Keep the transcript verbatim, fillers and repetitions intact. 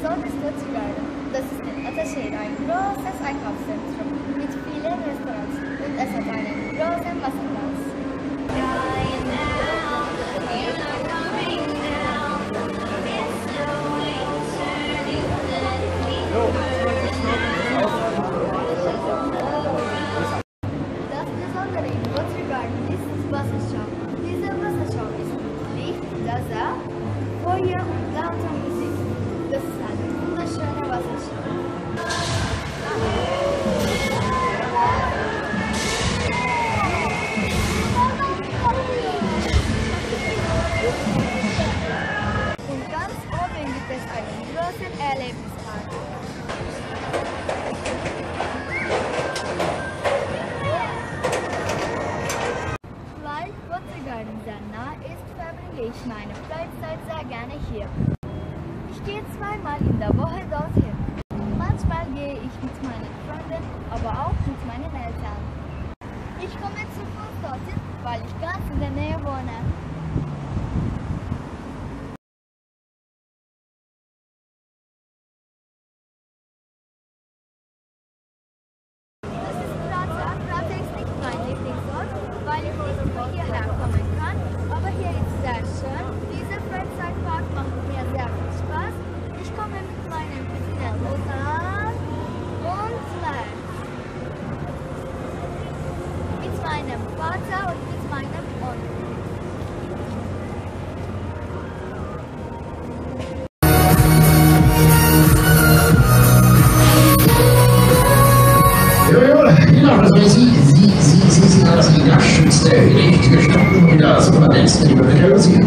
Episode ist Totzigarden. Das ist in Ataşehir ein großes Einkaufszentrum mit vielen Restaurants und es hat einen großen Wasserplatz. Das Besondere in Totzigarden ist die Wasserschau. Diese Wasserschau ist mit Licht, Laser, Feuer und lauter Musik. Das ist eine wunderschöne Wasserschau. Und ganz oben gibt es einen großen Erlebnispark. Weil Totzigarden sehr nah ist, verbringe ich meine Freizeit sehr gerne hier. Ich gehe zweimal in der Woche dorthin. Manchmal gehe ich mit meinen Freunden, aber auch mit meinen Eltern. Ich komme zu Fuß dorthin, weil ich ganz in der Nähe wohne. Das ist Prater. Prater ist nicht mein Lieblingsort, weil ich nicht von hierher kommen kann, aber hier ist sehr schön. Dieser Freizeitpark macht mir sehr viel Spaß. Ich komme mit meinen Cousinen Ozan und Mert. Mit meinem Vater und mit meinem Onkel. Sie, Sie, Sie, Sie sind aus Ihrer Schütze richtig gestanden und da sind wir letzte, die wir